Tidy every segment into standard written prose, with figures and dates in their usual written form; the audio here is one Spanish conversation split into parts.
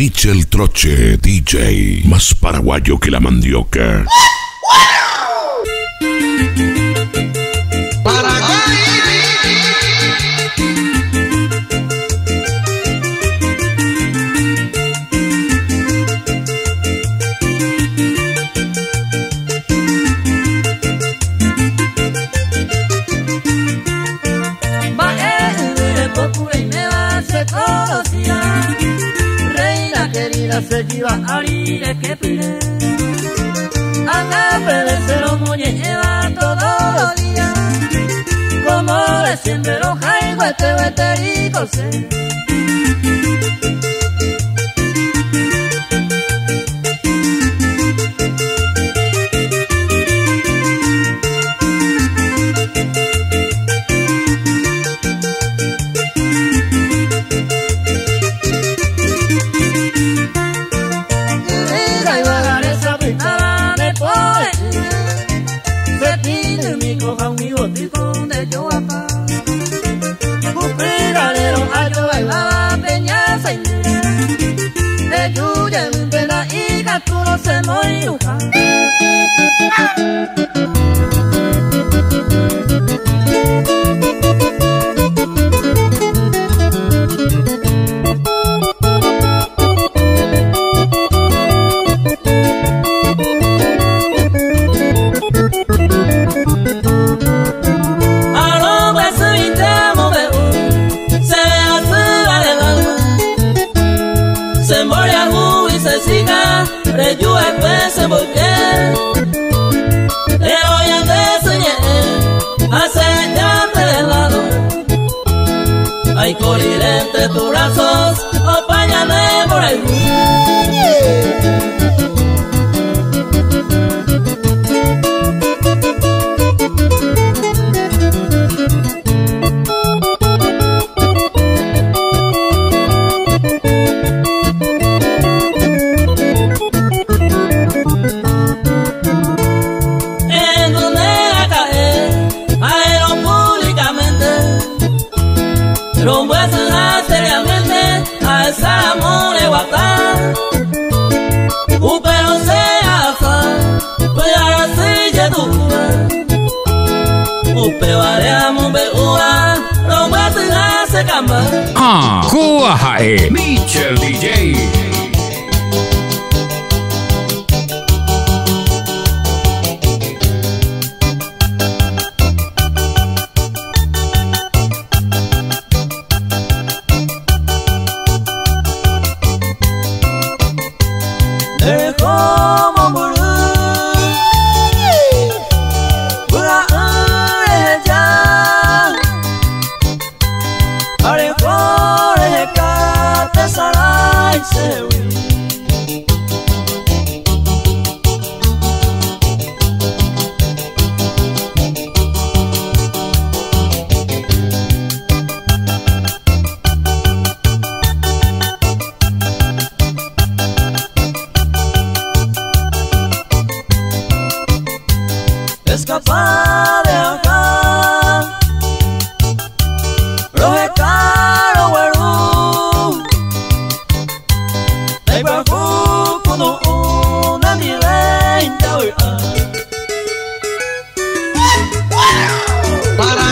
Michel Troche, DJ, más paraguayo que la mandioca. Se lleva a ir que pide Anga pedecero muñe lleva todos los días Como de siempre roja y huete y colse se muy yo empecé porque te voy a enseñar a señarte de lado. Hay colir entre tus brazos, acompáñame por el Kuahae Michel DJ. Escapar de acá, projetar o guarú, hay bajo cuando una mirada hoy para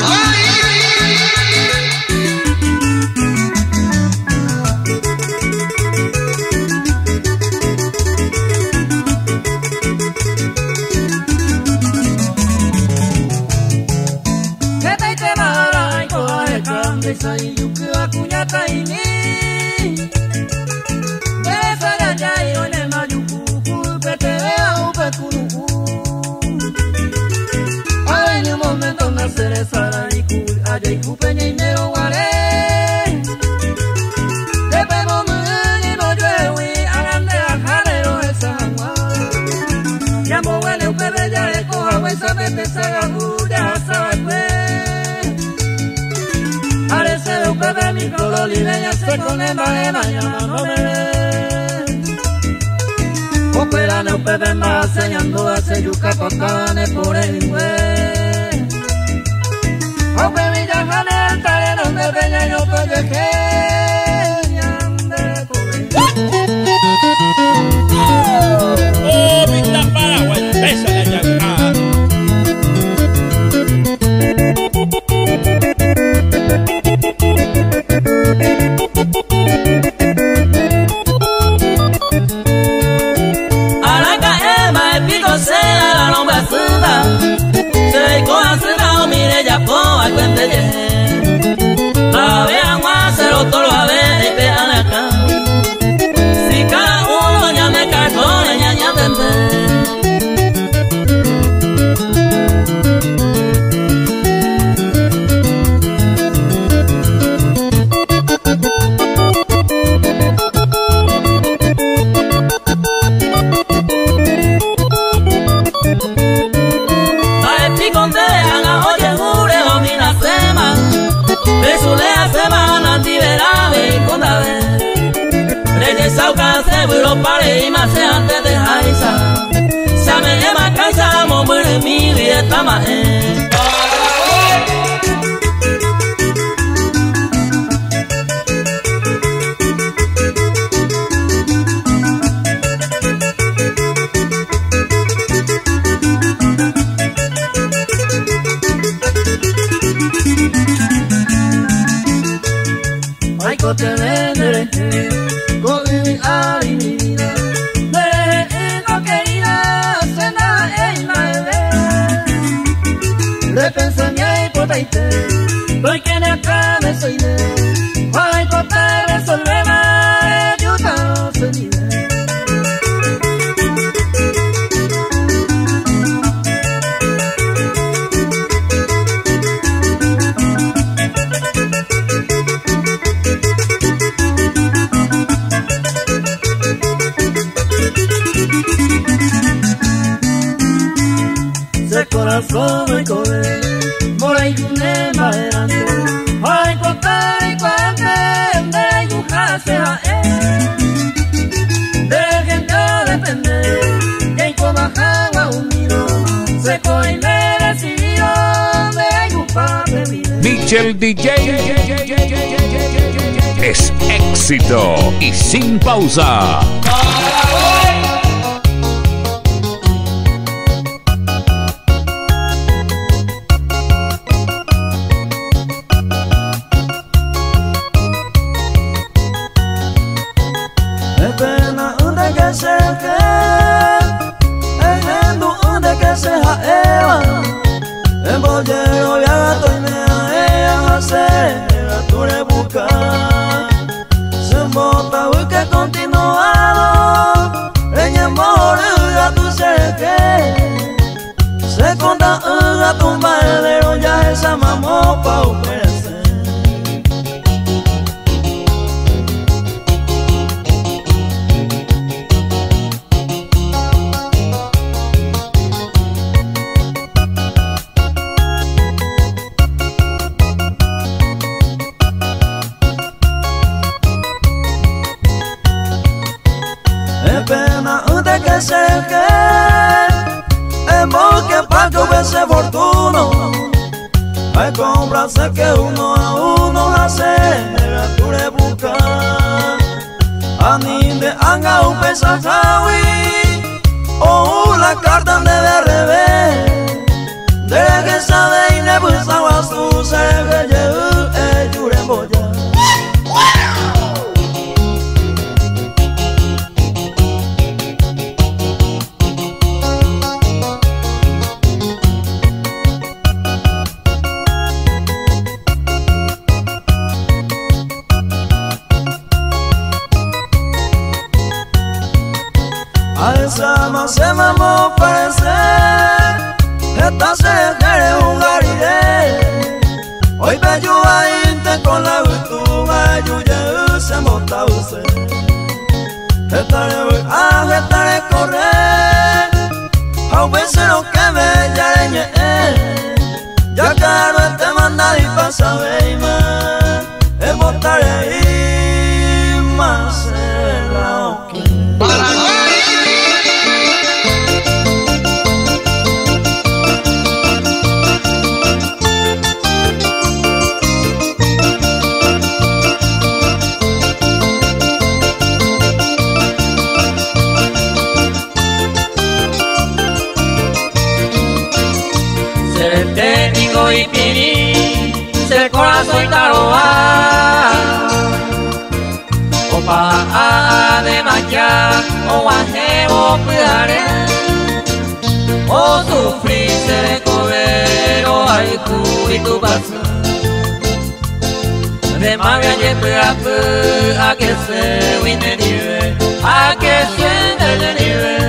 Sai yuku akunyata ini Besa ya jai one ma yuku Pete au pekuru Ay en un momento naceré sara y cool Allá y cupeña y mero guaré Te pego muy no llueve Hagan de ajarero esa agua Yambo huele un bebé ya le coja Huesa vete saga ya sabes Parece un bebé mi color y leña se con el mañana no me Operane un bebé más enseñando a hacer yuca pacane por el inglés Ope mi yajane el talero de peña yo pelleje Ñande por el buro pare y más antes de jaisa. Sabe ema casa mo bure mi dieta ma Ay cote vendere con mi alimina de no querida cena en la repensa mi hipoteca doy que ne acá me soy de ay cote resolve más ayuda se vive corazón y corre, mora y cune maerante, ay cotar y cuante, de yujase a de gente depende, que coma agua un miro, seco y merecido, de yupa bebido. Michel DJ es éxito y sin pausa. Hay comprarse que uno a uno hace tu busca aninde anga un pesajawi o la carta de revés de que sabe y ne busaba su ser que jure boya. Se mamó parece esta se quiere jugar hoy me ayuda con la virtud ayuda se monta usted estaré correr a veces lo que me yareñe ya caro este manda y pasa ve más es montaré y más la y piri, se corazón y taroa, o pa de maquia, o ajebo cuidaré, o sufrir se cobero ay y tu paso, de magia y a que se wine nive, a que se nive.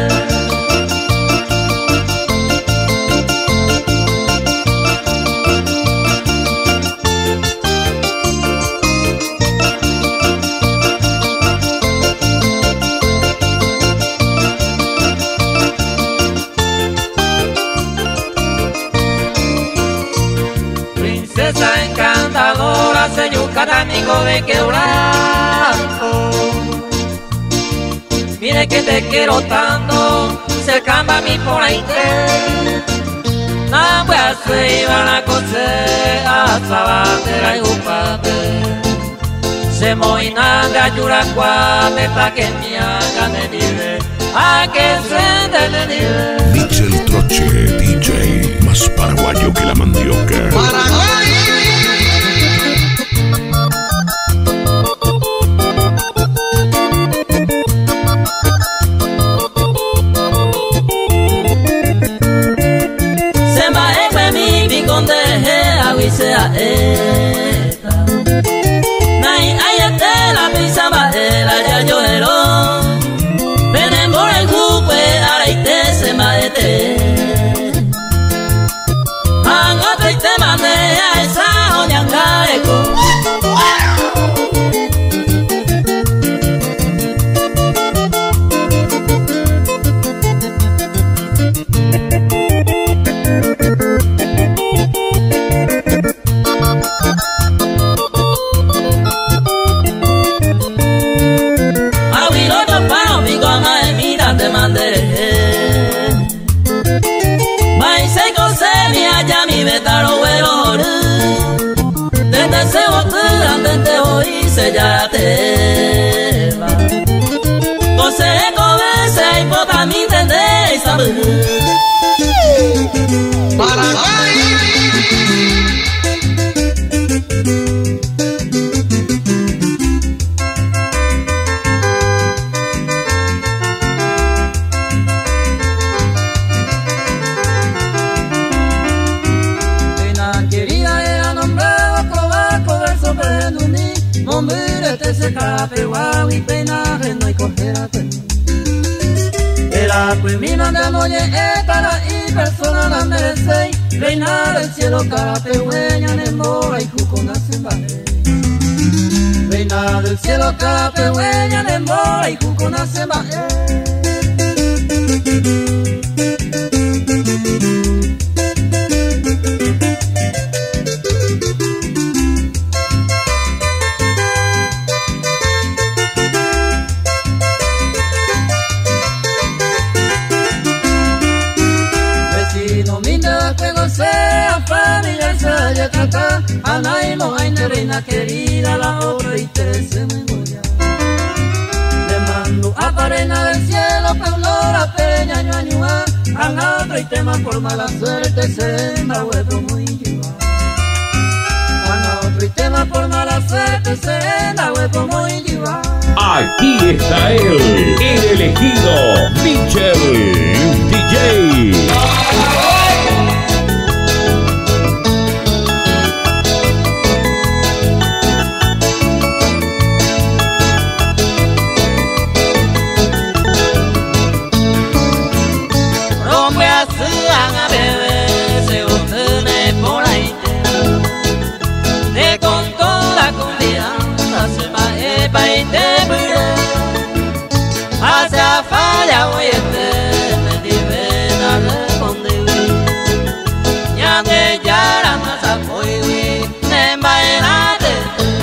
Princesa encantadora, se yucatán amigo de quebranto. Mire que te quiero tanto, cercano a mí por ahí na voy a hacer la cosa a sabatera y upate. Se moina de ayura cuate pa que me haga de nivel, a que se de nivel. Michel Troche, DJ, más paraguayo que la mandioca. Sea esta Nai ayate la pisa baela ya yo ero Venen por el jupe araite se maete Angote te mande a esa oñanga eco ya te va. Cose cobese y poca mi entendéis saber. Se cape guau y pena no hay cojérate. Era pues mi manda moye para y persona la merece. Reina del cielo cape hueña en mora y cuco nacen vale. Reina del cielo cape hueña en mora y cuco nacen vale. Anaimo, ay, reina querida, la otra y te se me moría. Le mando a Parena del cielo, Paulora, Peña, Ñuañua, a la otra y tema por mala suerte, se me huevo muy lleva. A la otra y tema por mala suerte, se me huevo muy lleva. Aquí está él, el elegido, Michel DJ. Hacia falla voy a me divina respondí ya de ya la masa fui me bailate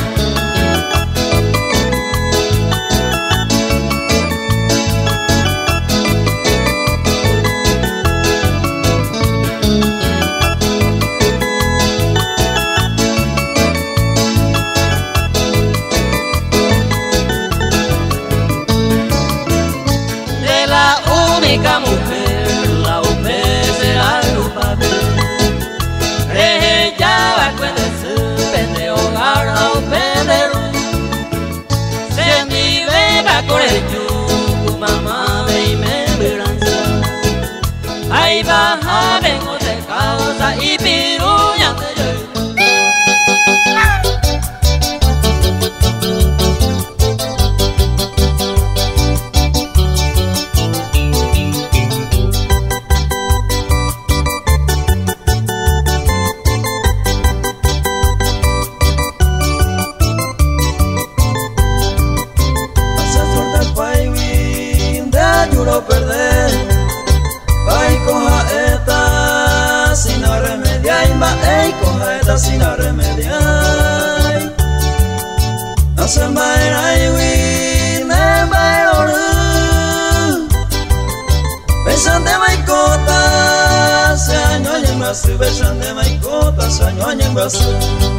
mujer, la upese la lupa ella va a su pende hogar a upederu se mi beba con el yuku mamá ve y me veránza ahí baja vengo de causa y piruña de yo. Perder, ay coja esta sin remediar, ay coja esta sin remediar. No se va a ir me va a su besan de maicota sañoña en brazo.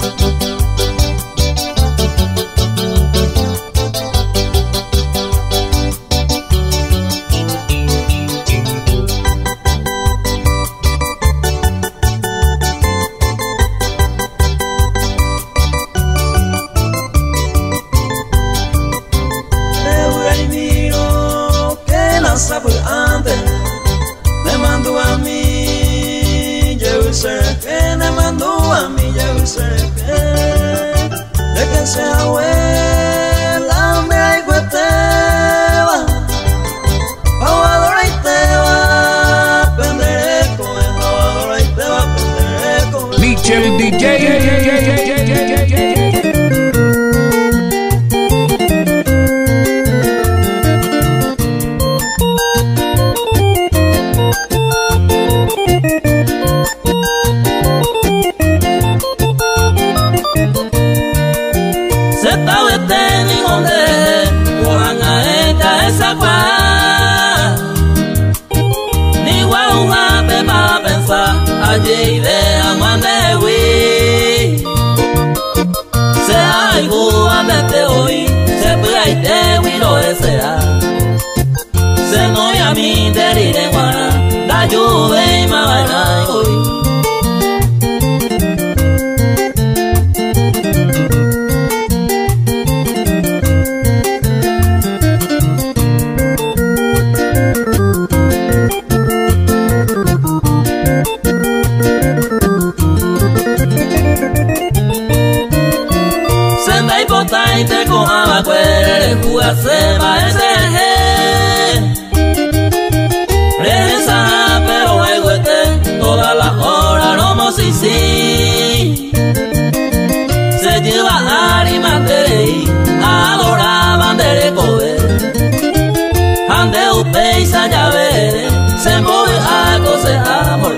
De que se abuela, mira y cueteba, aguadora y teba, pendereco, aguadora y teba, pendereco. Michel DJ. Se noi a mi derire guara da juve ma vai hoy. Sendai botai te ko ama kwere jugarse ma ese. Toda la hora no si sí se lleva ari mandere adoraban de comer ande usted y sayave se mueve a cose amor.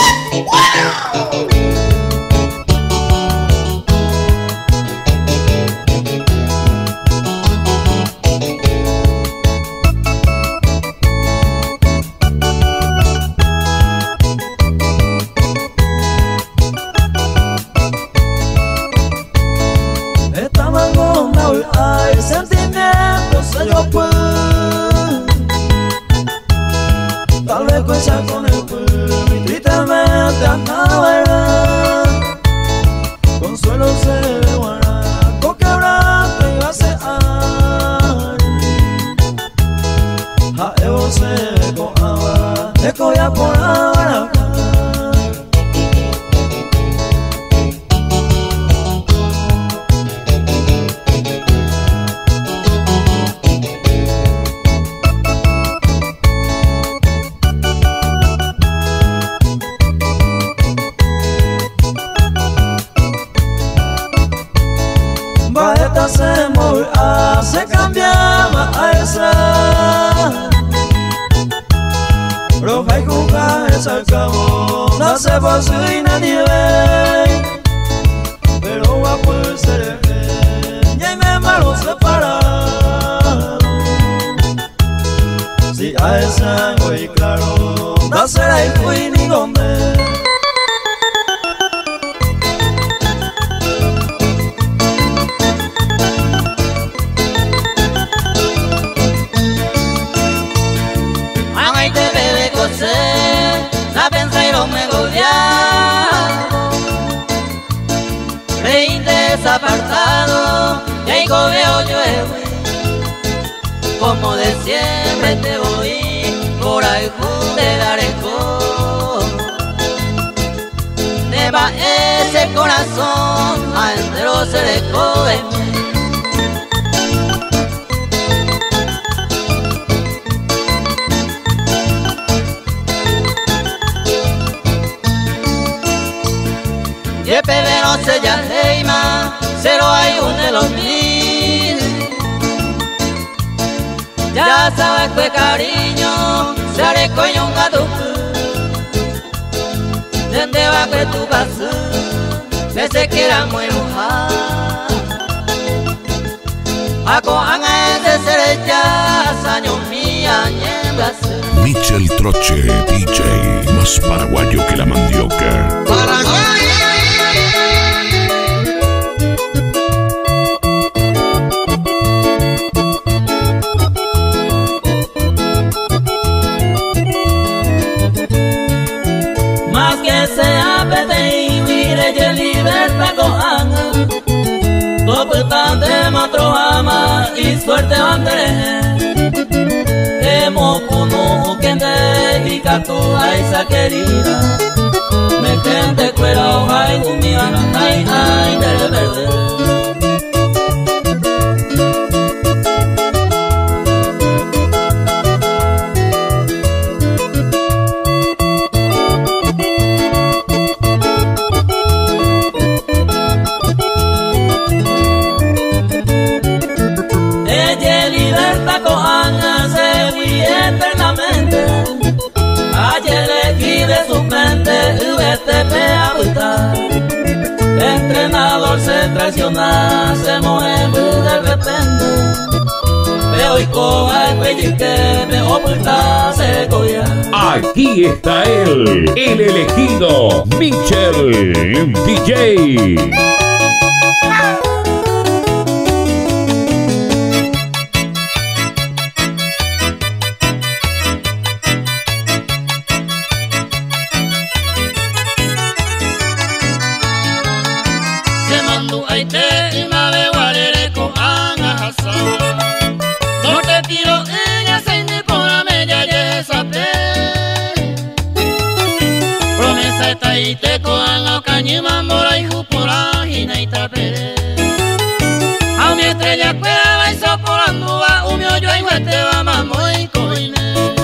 Tal vez cosa con el pueblo y tristemente acaba. Consuelo se guarda, con quebrante y vaciar. A Evo se coaba, de coya por ahora. Se movía, se cambiaba a esa roja y cuca es al cabo, no se posee nadie ve, pero va por ser y en el malo separado. Si a esa voy claro, no será y fui ni donde. La pensa y no me golea, reír desapartado, y ahí cobeo llueve, como de siempre te voy, por ahí de Gareco, te va ese corazón, a entero se le coge. Y el bebé no se llama, cero hay un de los mil. Ya sabes que cariño, se haré coño un gato. Dende va que tu casa, que se quiera muy mojar. A cojan ese ser ya, años mía Michel Troche, DJ, más paraguayo que la mandioca. Más que sea pete y vire y libertad cojan, topetante matro ama y suerte bandere. Hemos puno quente y catua esa querida. Me gente cuera hoja y gumia ay ay de verde. Entrenador se traiciona, se mueve de repente. Veo y coja el cuello que me oculta se coya. Aquí está él, el elegido Michel DJ. A mi estrella cueva y soporando va un mio yo y te va mamo y coine.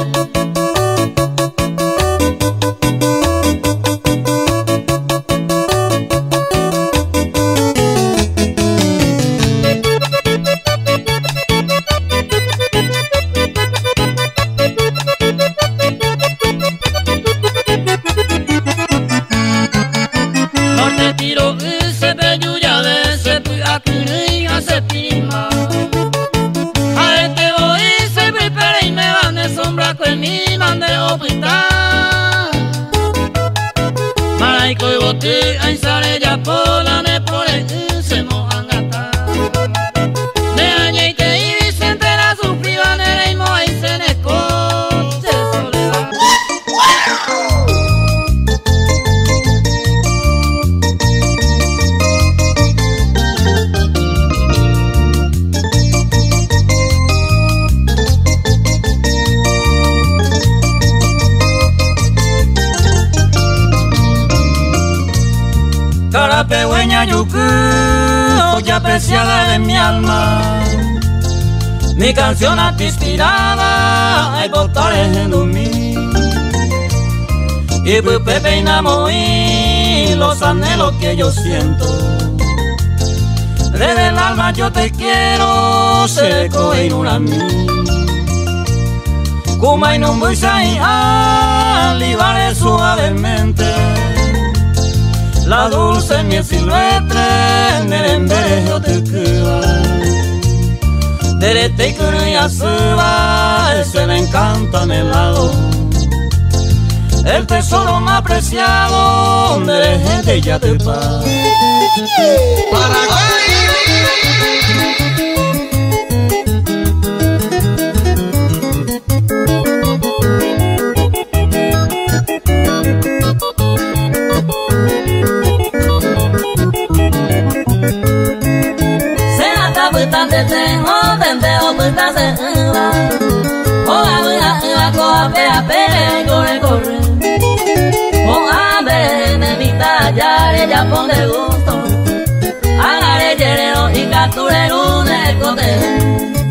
Carapegüeña yucu, olla apreciada de mi alma. Mi canción a ti inspirada, hay botares en mí. Y Pepe peinamos y los anhelos que yo siento. Desde el alma yo te quiero, seco y una mí. Kuma y no muy sai, libare suavemente. La dulce miel silvestre, nerembejo te queda. Derete y curia se va, se le encanta en el lado. El tesoro más preciado, de gente ya te paga. Ya ponte gusto, agarre llenero y capture un escote.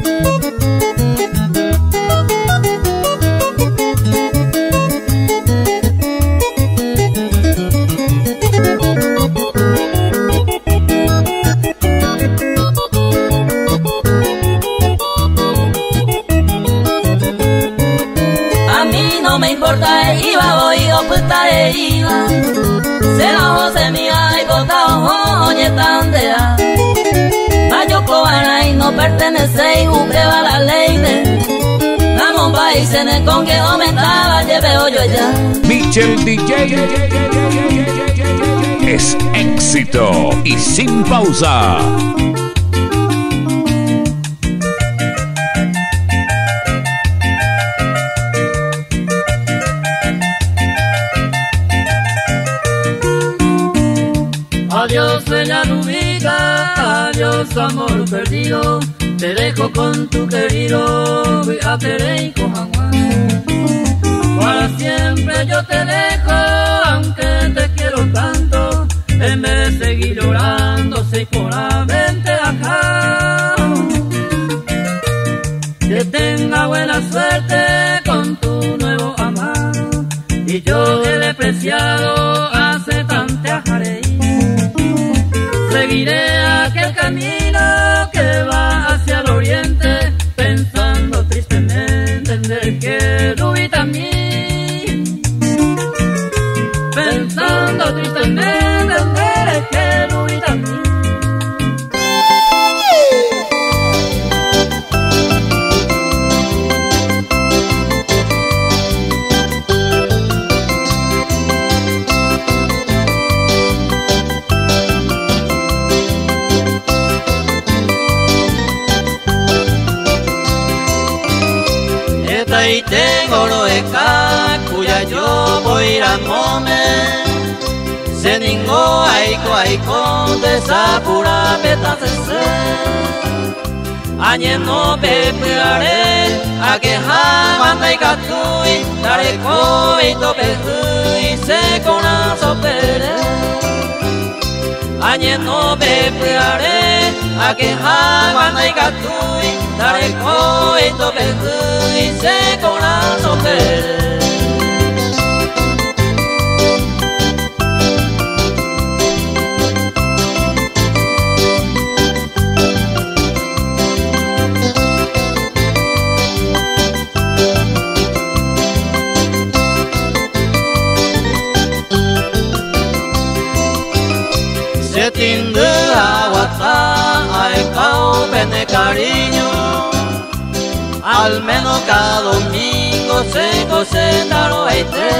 A mí no me importa el IVA, voy a ocultar el IVA. Se la voce mía y botao oye tandea. Mayo cobana y no pertenece y juzgueba la ley de. mon país en el con que aumentaba lleve hoyo allá. Michel DJ es éxito y sin pausa. Adiós bella Lubica, adiós amor perdido, te dejo con tu querido Beatere y Cojaguán. Para siempre yo te dejo, aunque te quiero tanto, en vez de seguir llorando, sé por la vente acá. Que tenga buena suerte con tu nuevo amado, y yo he despreciado hace tanta jarey. Seguiré aquel camino que va hacia el oriente, pensando tristemente en el que Rubí también. Pensando tristemente en el que Rubí también. Y tengo roeca cuya yo voy a mome se ningo aiko de sapura petacese añeno pepeare a que jamanda y catui dare coito pejui se con sopere añeno pepeare a que jamanda y catui dare coito pejui se con sopere. Se tinde aguata ay cao pene cariño, al menos cada domingo se cocinaron aite.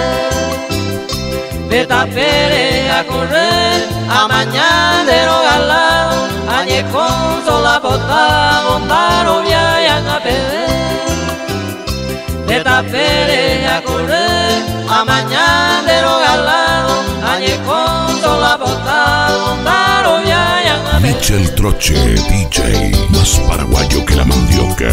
Vete pere a correr a mañanero galado, añe con sola bota montaro viajan a perder. Vete pere a correr a mañanero galado, añe con sola bota montaro viajan a perder. Michel Troche, DJ, más paraguayo que la mandioca.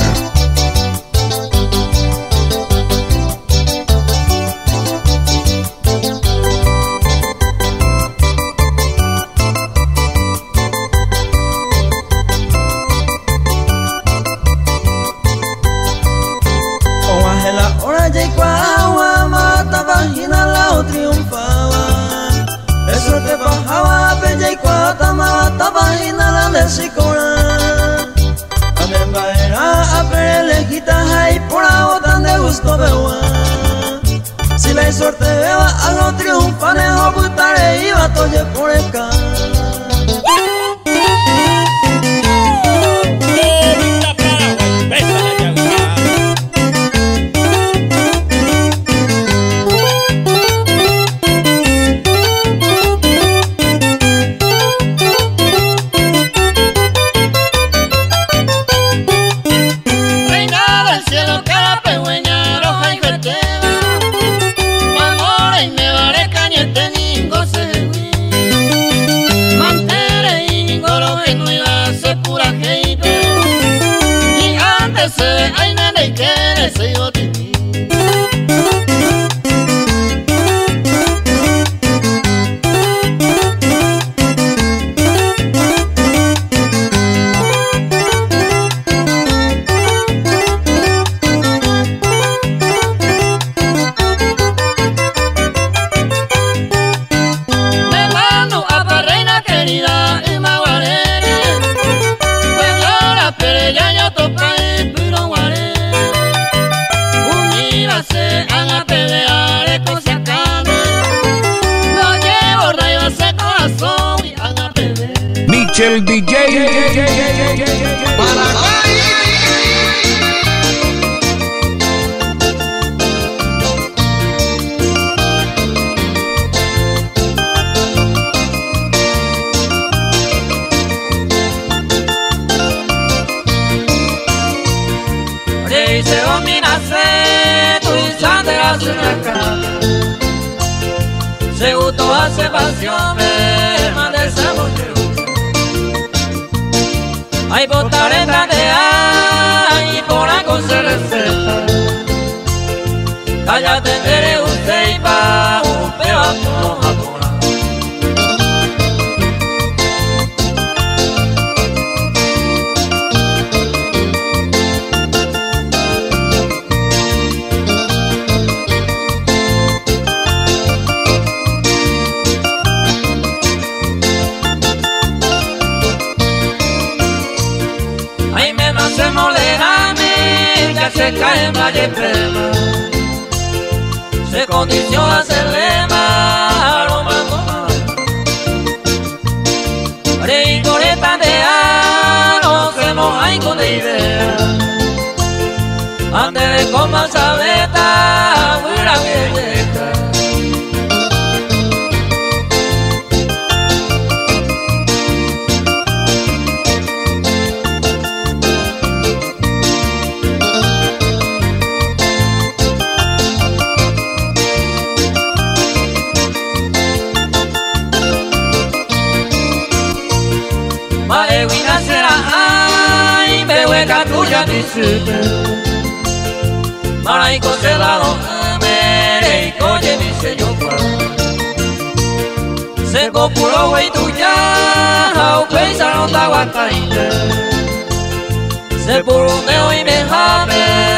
Si la suerte beba a los triunfanes o putare iba toye por el can. Michel DJ. suñaca se gustó hace pasión me mande ese moñero ay botareta de ay por la cosa receta cállate eres usted y pa un pedazo a torar se cae en valle prema se condiciona se lema lo mando rey coreta de no se moja y con idea ande de coma sabeta huira que llega Maewina será ay beweka tuya disute Maraiko se la do mere koye dice yo kwa Se kopuro wei tuya au pesa no ta wataite Se puruneo y me jame